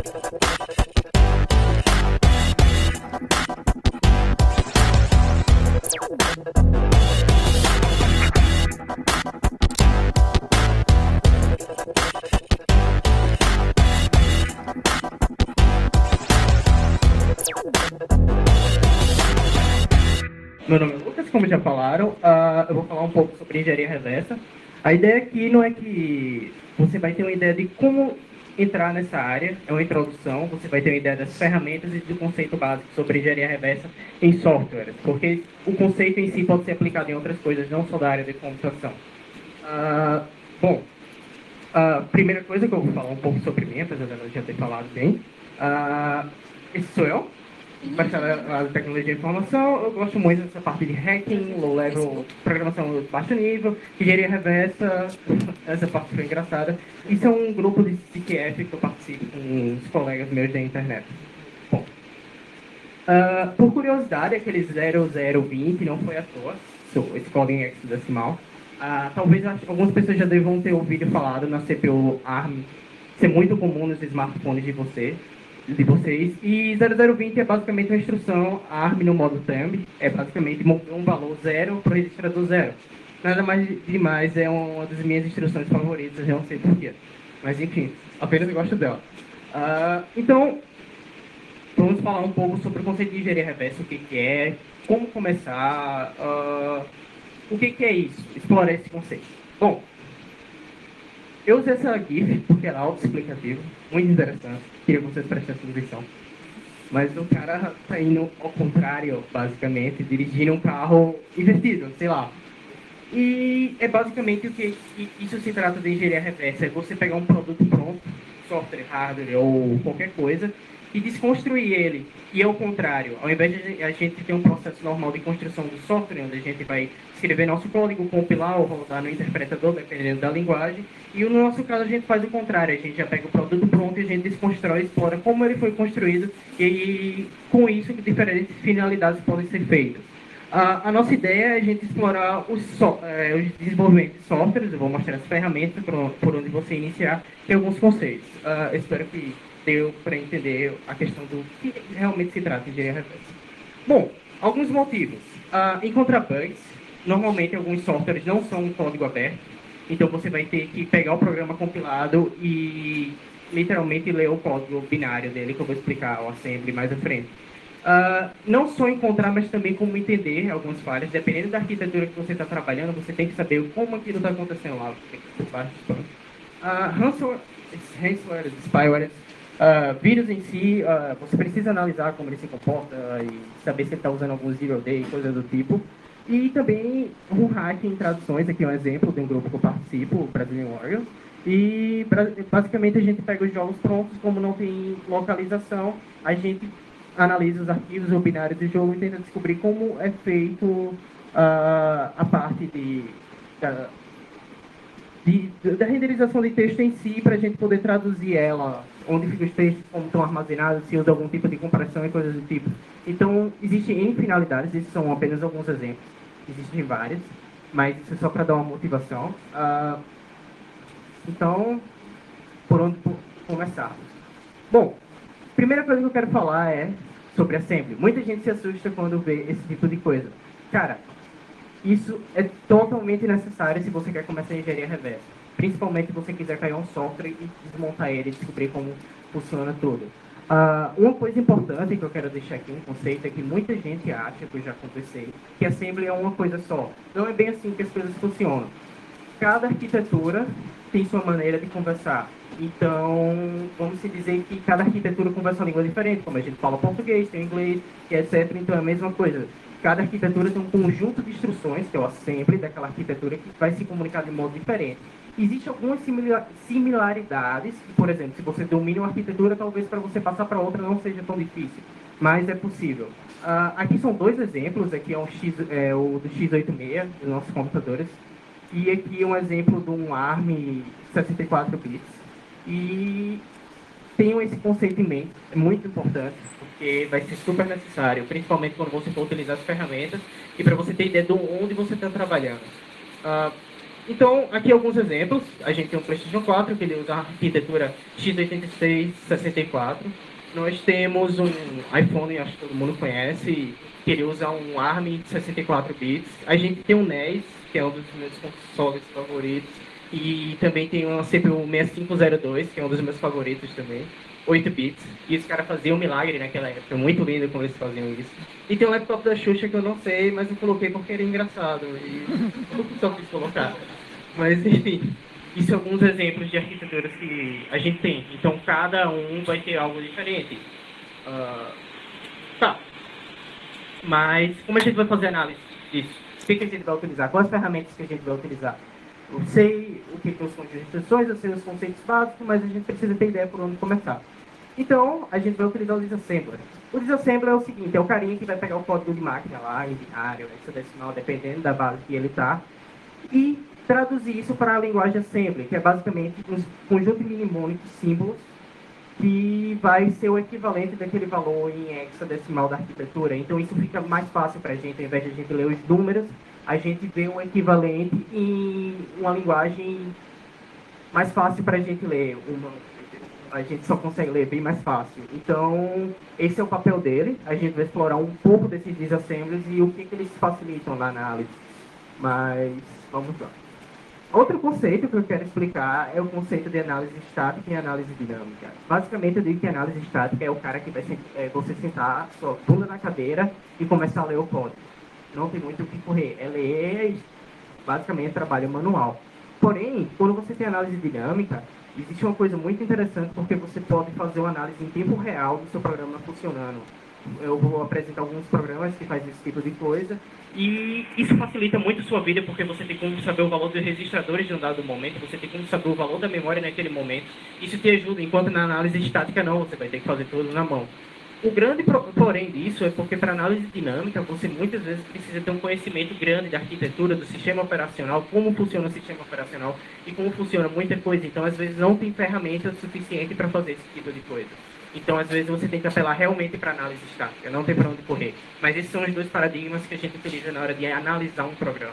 Meu nome é Lucas, como já falaram, eu vou falar um pouco sobre engenharia reversa. A ideia aqui não é que você vai ter uma ideia de como entrar nessa área, é uma introdução, você vai ter uma ideia das ferramentas e do conceito básico sobre engenharia reversa em software, porque o conceito em si pode ser aplicado em outras coisas, não só da área de computação. Bom, a primeira coisa que eu vou falar um pouco sobre mim, apesar de eu já ter falado bem, esse sou eu. Bacharelado em tecnologia de informação, eu gosto muito dessa parte de hacking, low level, programação de baixo nível, engenharia reversa, essa parte foi engraçada. Isso é um grupo de CTF que eu participo com os colegas meus da internet. Bom, por curiosidade, aquele 0020 não foi à toa, esse código em hexadecimal. Talvez algumas pessoas já devam ter ouvido falar na CPU ARM, ser muito comum nos smartphones de vocês. E 0020 é basicamente uma instrução ARM no modo thumb, é basicamente um valor zero para o registrador zero. Nada mais demais, é uma das minhas instruções favoritas, eu não sei porquê. Mas enfim, apenas eu gosto dela. Então, vamos falar um pouco sobre o conceito de engenharia reversa, o que é, como começar, o que é isso, explorar esse conceito. Bom, eu usei essa GIF porque ela é autoexplicativa, muito interessante, queria que vocês prestassem atenção. Mas o cara tá indo ao contrário, basicamente, dirigindo um carro invertido, sei lá. E é basicamente o que isso se trata de engenharia reversa, é você pegar um produto pronto, software, hardware ou qualquer coisa, e desconstruir ele. E ao contrário, ao invés de a gente ter um processo normal de construção do software, onde a gente vai escrever nosso código, compilar ou rodar no interpretador, dependendo da linguagem, e no nosso caso a gente faz o contrário, a gente já pega o produto pronto e a gente desconstrói, explora como ele foi construído e com isso diferentes finalidades podem ser feitas. A nossa ideia é a gente explorar os desenvolvimento de softwares, eu vou mostrar as ferramentas por onde você iniciar, tem alguns conceitos. Espero que deu para entender a questão do que realmente se trata de engenharia reversa. Bom, alguns motivos. Encontrar bugs. Normalmente, alguns softwares não são um código aberto, então você vai ter que pegar o programa compilado e literalmente ler o código binário dele, que eu vou explicar o assembly mais à frente. Não só encontrar, mas também como entender algumas falhas. Dependendo da arquitetura que você está trabalhando, você tem que saber como aquilo está acontecendo lá. Tem que por baixo dos panos. Ransomware, spyware, vírus em si, você precisa analisar como ele se comporta e saber se ele está usando algum zero day, coisa do tipo. E também o hacking em traduções, aqui é um exemplo de um grupo que eu participo, o Brazilian Warriors. E basicamente a gente pega os jogos prontos, como não tem localização, a gente analisa os arquivos ou binários do jogo e tenta descobrir como é feito a parte da renderização de texto em si, para a gente poder traduzir ela, onde ficam os textos, como estão armazenados, se usa algum tipo de compressão e coisas do tipo. Então, existem N finalidades, esses são apenas alguns exemplos, existem vários, mas isso é só para dar uma motivação. Então, por onde começar? Bom, primeira coisa que eu quero falar é sobre assembly. Muita gente se assusta quando vê esse tipo de coisa. Cara, isso é totalmente necessário se você quer começar a engenharia reversa. Principalmente se você quiser pegar um software e desmontar ele e descobrir como funciona tudo. Uma coisa importante que eu quero deixar aqui, um conceito, é que muita gente acha, que eu já conversei, que assembly é uma coisa só. Não é bem assim que as coisas funcionam. Cada arquitetura tem sua maneira de conversar. Então, vamos se dizer que cada arquitetura conversa uma língua diferente, como a gente fala português, tem inglês, etc. Então, é a mesma coisa. Cada arquitetura tem um conjunto de instruções, que é o assembly daquela arquitetura, que vai se comunicar de modo diferente. Existem algumas similaridades, por exemplo, se você domina uma arquitetura, talvez para você passar para outra não seja tão difícil, mas é possível. Aqui são dois exemplos, aqui é o do x86, dos nossos computadores, e aqui um exemplo de um ARM 64 bits. E tenham esse conceito em mente, é muito importante, porque vai ser super necessário, principalmente quando você for utilizar as ferramentas e para você ter ideia de onde você está trabalhando. Então, aqui alguns exemplos. A gente tem um PlayStation 4, que ele usa a arquitetura x86-64. Nós temos um iPhone, acho que todo mundo conhece, que ele usa um ARM de 64 bits. A gente tem um NES, que é um dos meus consoles favoritos. E também tem uma CPU 6502, que é um dos meus favoritos também. 8 bits. E os caras faziam um milagre naquela época. Muito lindo como eles faziam isso. E tem um laptop da Xuxa que eu não sei, mas eu coloquei porque era engraçado. E eu só quis colocar. Mas, enfim, isso são alguns exemplos de arquiteturas que a gente tem. Então, cada um vai ter algo diferente. Tá. Mas, como a gente vai fazer análise disso? O que a gente vai utilizar? Quais ferramentas que a gente vai utilizar? Eu sei o que são as instruções, eu sei os conceitos básicos, mas a gente precisa ter ideia por onde começar. Então, a gente vai utilizar o disassembler. O disassembler é o seguinte, é o carinha que vai pegar o código de máquina lá, em binário, hexadecimal, dependendo da base que ele está, e traduzir isso para a linguagem assembly, que é basicamente um conjunto de mnemônicos, símbolos, que vai ser o equivalente daquele valor em hexadecimal da arquitetura. Então, isso fica mais fácil para a gente, ao invés de a gente ler os números, a gente vê um equivalente em uma linguagem mais fácil para a gente ler. A gente só consegue ler bem mais fácil. Então, esse é o papel dele. A gente vai explorar um pouco desses disassemblies e o que eles facilitam na análise. Mas, vamos lá. Outro conceito que eu quero explicar é o conceito de análise estática e análise dinâmica. Basicamente, eu digo que análise estática é o cara que vai você sentar sua bunda na cadeira e começar a ler o código. Não tem muito o que correr. É ler, basicamente, trabalho manual. Porém, quando você tem análise dinâmica, existe uma coisa muito interessante porque você pode fazer uma análise em tempo real do seu programa funcionando. Eu vou apresentar alguns programas que fazem esse tipo de coisa. E isso facilita muito a sua vida, porque você tem como saber o valor dos registradores de um dado momento, você tem como saber o valor da memória naquele momento. Isso te ajuda, enquanto na análise estática não, você vai ter que fazer tudo na mão. O grande porém disso é porque para análise dinâmica você muitas vezes precisa ter um conhecimento grande da arquitetura, do sistema operacional, como funciona o sistema operacional e como funciona muita coisa. Então, às vezes, não tem ferramenta suficiente para fazer esse tipo de coisa. Então, às vezes, você tem que apelar realmente para análise estática, não tem para onde correr. Mas esses são os dois paradigmas que a gente utiliza na hora de analisar um programa.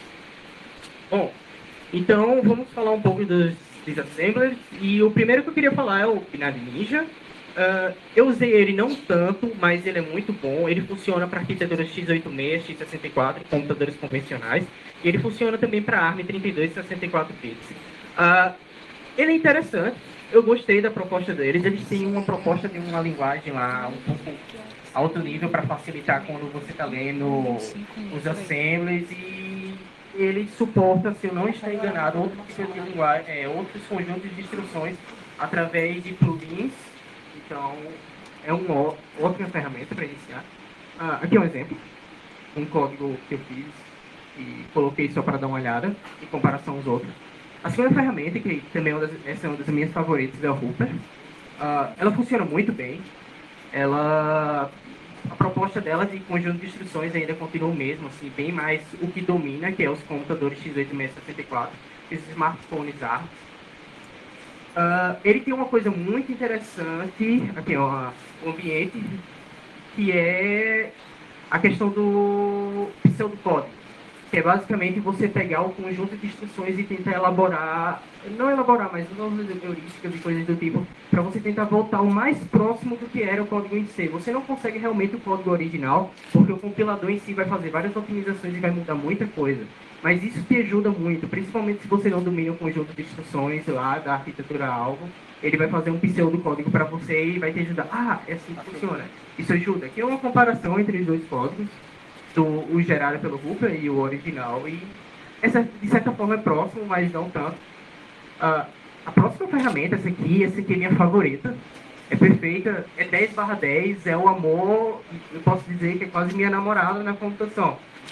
Bom, então vamos falar um pouco dos disassemblers. E o primeiro que eu queria falar é o Binary Ninja. Eu usei ele não tanto, mas ele é muito bom. Ele funciona para arquiteturas x86, x64, computadores convencionais. E ele funciona também para ARM 32 e 64 bits. Ele é interessante. Eu gostei da proposta deles. Eles têm uma proposta de uma linguagem lá um pouco alto nível para facilitar quando você está lendo os assemblies. E ele suporta, se eu não estou enganado, outros conjuntos de instruções através de plugins. Então, é uma outra ferramenta para iniciar. Aqui é um exemplo, um código que eu fiz e coloquei só para dar uma olhada, em comparação aos outros. A segunda ferramenta, que também essa é uma das minhas favoritas, é o Hooper. Ela funciona muito bem. A proposta dela de conjunto de instruções ainda continua o mesmo, assim, bem mais o que domina, que é os computadores x86-64, esses smartphones ARM. Ele tem uma coisa muito interessante, aqui ó, o ambiente, que é a questão do pseudocódigo, que é basicamente você pegar o conjunto de instruções e tentar elaborar, não elaborar, mas usar heurísticas e coisas do tipo, para você tentar voltar o mais próximo do que era o código em si. Você não consegue realmente o código original, porque o compilador em si vai fazer várias otimizações e vai mudar muita coisa. Mas isso te ajuda muito, principalmente se você não domina o conjunto de instruções lá da arquitetura-alvo. Ele vai fazer um pseudocódigo para você e vai te ajudar. É assim que funciona. Isso ajuda. Aqui é uma comparação entre os dois códigos, o gerado pelo Hooper e o original. E essa, de certa forma, é próximo, mas não tanto. A próxima ferramenta, essa aqui é minha favorita. É perfeita, é 10/10, é o amor, eu posso dizer que é quase minha namorada na computação.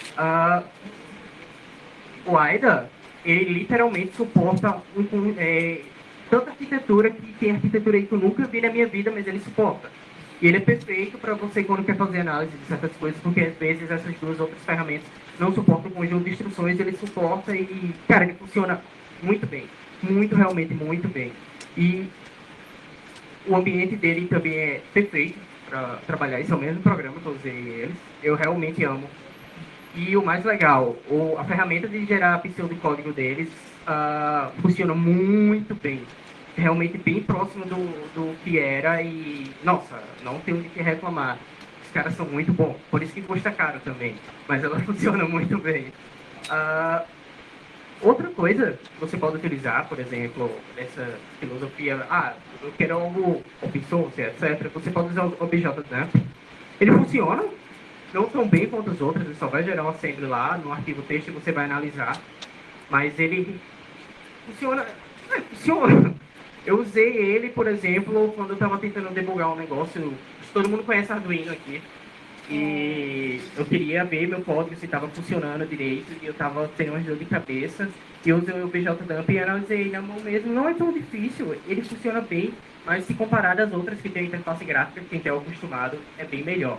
O AIDA, ele literalmente suporta tanta arquitetura que tem arquitetura aí que eu nunca vi na minha vida, mas ele suporta. E ele é perfeito para você quando quer fazer análise de certas coisas, porque às vezes essas duas outras ferramentas não suportam o conjunto de instruções, ele suporta e, cara, ele funciona muito bem. Muito, realmente muito bem. E o ambiente dele também é perfeito para trabalhar. Esse é o mesmo programa que eu usei eles. Eu realmente amo. E o mais legal, a ferramenta de gerar pseudocódigo deles funciona muito bem. Realmente bem próximo do que era e, nossa, não tenho de que reclamar. Os caras são muito bons, por isso que custa caro também, mas ela funciona muito bem. Ah, Outra coisa que você pode utilizar, por exemplo, essa filosofia, eu quero algo open source, etc. Você pode usar o OBJDump. Ele funciona, não tão bem quanto os outros, ele só vai gerar um assembly lá, no arquivo texto você vai analisar, mas ele funciona, funciona. Eu usei ele, por exemplo, quando eu estava tentando debugar um negócio, todo mundo conhece Arduino aqui, e eu queria ver meu código se estava funcionando direito, e eu estava tendo uma dor de cabeça, e eu usei o BJDump e analisei na mão mesmo. Não é tão difícil, ele funciona bem, mas se comparado às outras que tem interface gráfica, quem está acostumado, é bem melhor.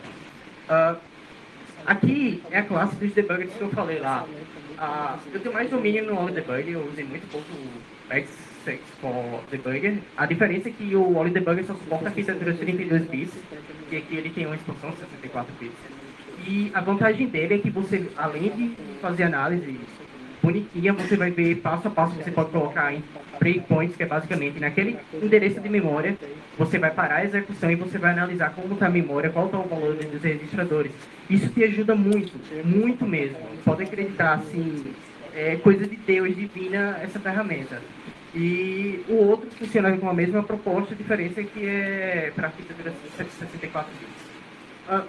Aqui é a classe dos debuggers que eu falei lá. Eu tenho mais domínio no Oli Debugger, eu usei muito pouco o X64 Debugger. A diferença é que o Oli Debugger só suporta arquiteturas 32 bits, e aqui ele tem uma expansão de 64 bits. E a vantagem dele é que você, além de fazer análise bonitinha, você vai ver passo a passo, você pode colocar em breakpoints, que é basicamente naquele endereço de memória, você vai parar a execução e você vai analisar como está a memória, qual está o valor dos registradores. Isso te ajuda muito, muito mesmo. Pode acreditar, assim, é coisa de Deus divina essa ferramenta. E o outro funciona com a mesma proposta, a diferença é que é para arquitetura 64 bits.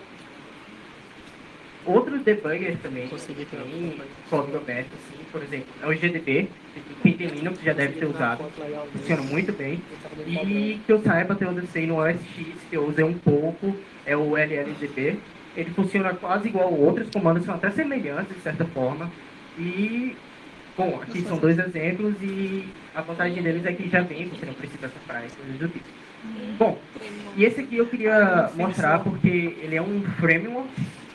Outros debuggers também que tem código aberto, assim, por exemplo, é o GDB, quem tem Linux já deve ter usado, funciona muito bem. E que eu saiba, até onde eu sei, no OS X, que eu usei um pouco, é o LLDB. Ele funciona quase igual a outros comandos, são até semelhantes, de certa forma. E, bom, aqui são dois exemplos e a vantagem deles é que já vem, você não precisa comprar e coisas do tipo. Bom, e esse aqui eu queria mostrar porque ele é um framework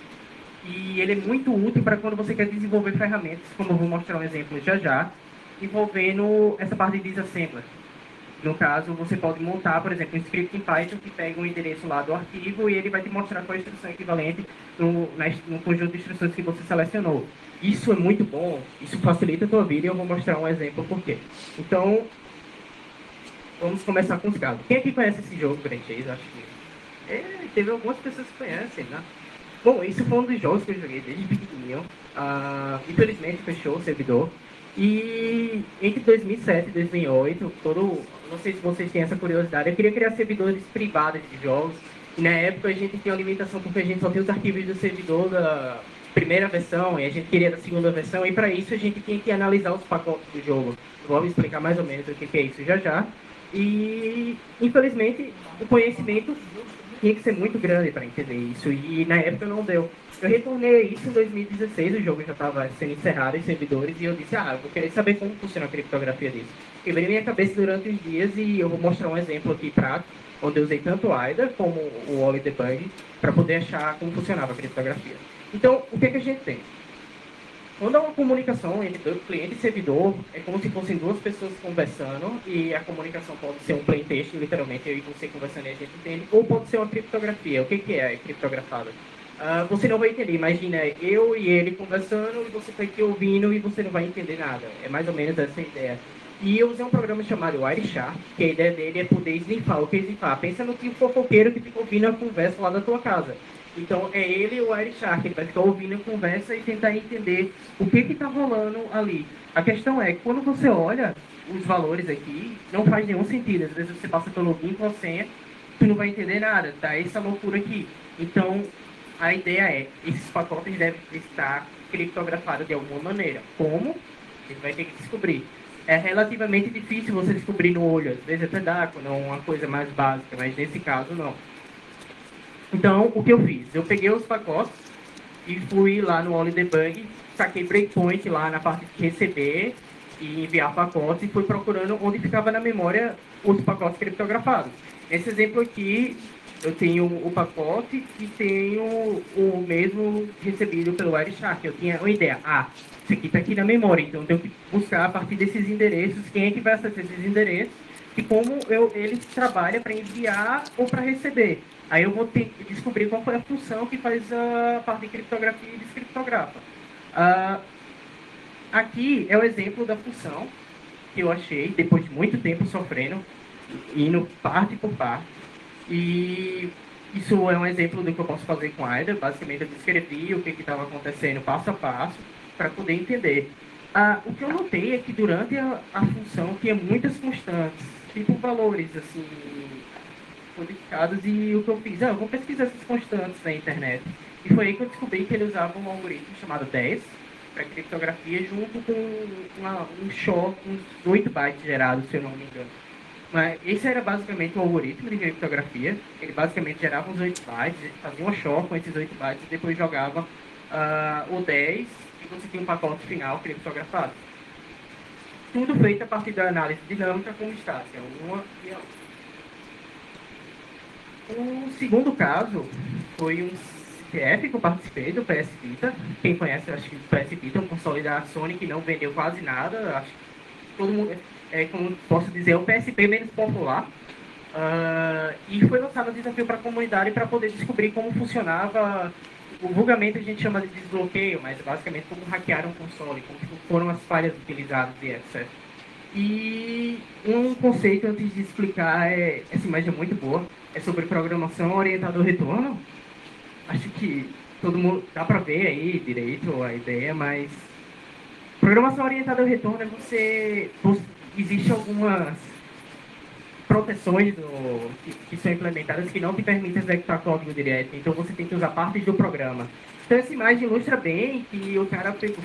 e ele é muito útil para quando você quer desenvolver ferramentas, como eu vou mostrar um exemplo já já, envolvendo essa parte de disassembler. No caso, você pode montar, por exemplo, um script em Python que pega um endereço lá do arquivo e ele vai te mostrar qual é a instrução equivalente no conjunto de instruções que você selecionou. Isso é muito bom, isso facilita a tua vida e eu vou mostrar um exemplo por quê. Então, vamos começar com os casos. Quem aqui conhece esse jogo, Brentês? Acho que teve algumas pessoas que conhecem, né? Bom, isso foi um dos jogos que eu joguei desde pequenininho. Infelizmente fechou o servidor. E entre 2007 e 2008, não sei se vocês têm essa curiosidade, eu queria criar servidores privados de jogos. E na época a gente tinha uma limitação porque a gente só tinha os arquivos do servidor da primeira versão e a gente queria da segunda versão. E para isso a gente tinha que analisar os pacotes do jogo. Vou explicar mais ou menos o que é isso já já. E infelizmente o conhecimento tinha que ser muito grande para entender isso, e na época não deu. Eu retornei isso em 2016, o jogo já estava sendo encerrado em servidores, e eu disse, eu vou querer saber como funciona a criptografia disso. Eu veio na minha cabeça durante os dias, e eu vou mostrar um exemplo aqui prático, onde eu usei tanto o AIDA como o Oli Debug, para poder achar como funcionava a criptografia. Então, o que a gente tem? Quando há uma comunicação entre cliente e servidor, é como se fossem duas pessoas conversando, e a comunicação pode ser um plain text, literalmente, eu e você conversando e a gente entende, ou pode ser uma criptografia. O que é criptografado? Você não vai entender. Imagina eu e ele conversando, e você está aqui ouvindo e você não vai entender nada. É mais ou menos essa a ideia. E eu usei um programa chamado Wireshark, que a ideia dele é poder snifar. O que é snifar? Pensa no tipo fofoqueiro que fica ouvindo a conversa lá da tua casa. Então, é ele e o Wireshark, ele vai ficar ouvindo a conversa e tentar entender o que está rolando ali. A questão é que quando você olha os valores aqui, não faz nenhum sentido. Às vezes você passa pelo login com a senha, tu não vai entender nada, tá? Essa loucura aqui. Então, a ideia é, esses pacotes devem estar criptografados de alguma maneira. Como? A gente vai ter que descobrir. É relativamente difícil você descobrir no olho. Às vezes até dá, quando é uma coisa mais básica, mas nesse caso não. Então, o que eu fiz? Eu peguei os pacotes e fui lá no Oli Debug, saquei breakpoint lá na parte de receber e enviar pacotes e fui procurando onde ficava na memória os pacotes criptografados. Nesse exemplo aqui, eu tenho o pacote e tenho o mesmo recebido pelo Wireshark. Eu tinha uma ideia, isso aqui está aqui na memória, então eu tenho que buscar a partir desses endereços, quem é que vai acessar esses endereços e como ele trabalha para enviar ou para receber. Aí eu vou ter que descobrir qual foi a função que faz a parte de criptografia e descriptografa. Ah, aqui é o exemplo da função que eu achei, depois de muito tempo sofrendo, indo parte por parte. E isso é um exemplo do que eu posso fazer com a AIDA. Basicamente, eu descrevi o que estava acontecendo passo a passo para poder entender. O que eu notei é que durante a função tinha muitas constantes, tipo valores assim codificados, e o que eu fiz, eu vou pesquisar essas constantes na internet. E foi aí que eu descobri que ele usava um algoritmo chamado 10 para criptografia, junto com um choque, uns 8 bytes gerados, se eu não me engano. Mas esse era basicamente o algoritmo de criptografia. Ele basicamente gerava uns 8 bytes, fazia um choque com esses 8 bytes e depois jogava o 10 e conseguia um pacote final criptografado. Tudo feito a partir da análise dinâmica com estática, uma e a outra. O segundo caso foi um CTF que eu participei do PS Vita. Quem conhece, acho que o PS Vita é um console da Sony que não vendeu quase nada. Acho que todo mundo, como posso dizer, é o PSP menos popular. E foi lançado um desafio para a comunidade para poder descobrir como funcionava. O vulgarmente a gente chama de desbloqueio, mas basicamente como hackear um console, como foram as falhas utilizadas e etc. E um conceito antes de explicar, essa imagem é muito boa, é sobre programação orientada ao retorno. Acho que todo mundo dá para ver aí direito a ideia, mas programação orientada ao retorno é existe algumas proteções que são implementadas que não te permitem executar código direto, então você tem que usar partes do programa. Então essa imagem ilustra bem que o cara pegou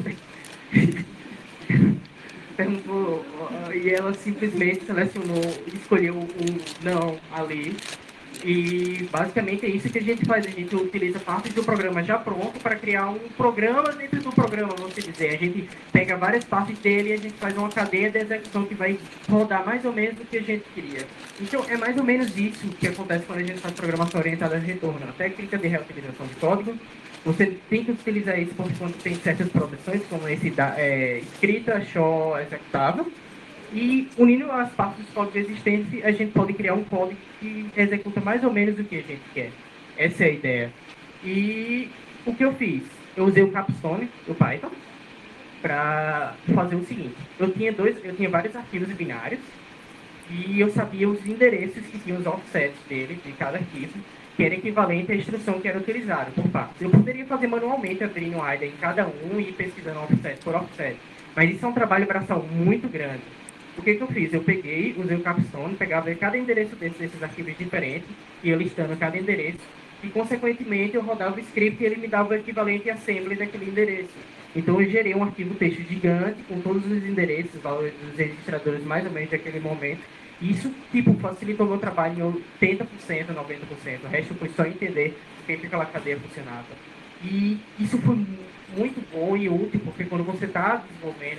perguntou, e ela simplesmente selecionou, escolheu um não ali. E basicamente é isso que a gente faz. A gente utiliza partes do programa já pronto para criar um programa dentro do programa, vamos dizer. A gente pega várias partes dele e a gente faz uma cadeia de execução que vai rodar mais ou menos o que a gente queria. Então é mais ou menos isso que acontece quando a gente faz programação orientada a retorno. A técnica de reutilização de código, você tem que utilizar isso quando tem certas proteções, como esse escrita, show, executável. E unindo as partes dos códigos existentes, a gente pode criar um código que executa mais ou menos o que a gente quer. Essa é a ideia. E o que eu fiz? Eu usei o Capstone, do Python, para fazer o seguinte. Eu tinha vários arquivos binários e eu sabia os endereços que tinham os offsets dele, de cada arquivo, que era equivalente à instrução que era utilizada por partes. Eu poderia fazer manualmente, abrindo um IDE em cada um e pesquisando offset por offset. Mas isso é um trabalho braçal muito grande. O que eu fiz? Eu peguei, usei o Capstone, pegava cada endereço desses arquivos diferentes, ia listando cada endereço, e consequentemente eu rodava o script e ele me dava o equivalente assembly daquele endereço. Então eu gerei um arquivo texto gigante com todos os endereços, valores dos registradores mais ou menos daquele momento. E isso, facilitou o meu trabalho em 80%, 90%. O resto foi só entender o que aquela cadeia funcionava. E isso foi muito bom e útil, porque quando você está desenvolvendo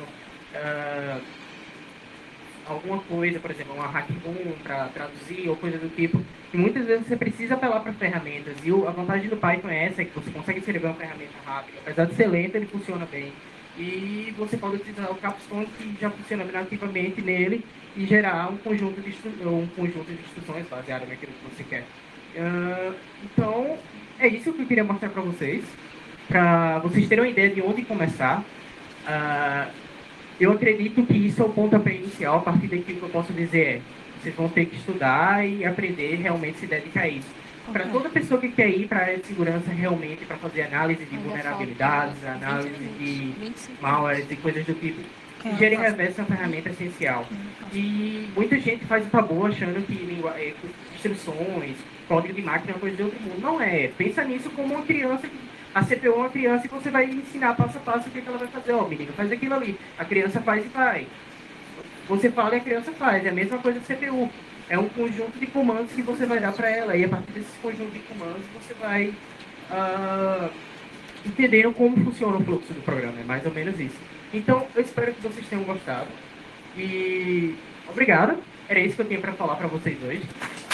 alguma coisa, por exemplo, uma hackboom para traduzir ou coisa do tipo, e muitas vezes você precisa apelar para ferramentas. E a vantagem do Python é essa, que você consegue escrever uma ferramenta rápida. Apesar de ser lento, ele funciona bem. E você pode utilizar o Capstone, que já funciona nativamente nele, e gerar um conjunto de instruções baseado naquilo que você quer. Então, é isso que eu queria mostrar para vocês terem uma ideia de onde começar. Eu acredito que isso é o pontapé inicial. A partir daqui, o que eu posso dizer vocês vão ter que estudar e aprender realmente se dedicar a isso. Para toda pessoa que quer ir para a área de segurança realmente, para fazer análise de vulnerabilidades, análise de malwares e coisas do tipo, engenharia reversa é uma ferramenta essencial. E muita gente faz o tabu achando que instruções, código de máquina é uma coisa de outro mundo. Não é. Pensa nisso como uma criança a CPU é uma criança e você vai ensinar passo a passo o que ela vai fazer. Ó, menino, faz aquilo ali. A criança faz e vai. Você fala e a criança faz. É a mesma coisa do CPU. É um conjunto de comandos que você vai dar para ela. E a partir desse conjunto de comandos, você vai entendendo como funciona o fluxo do programa. É mais ou menos isso. Então, eu espero que vocês tenham gostado. E obrigado. Era isso que eu tinha para falar para vocês hoje.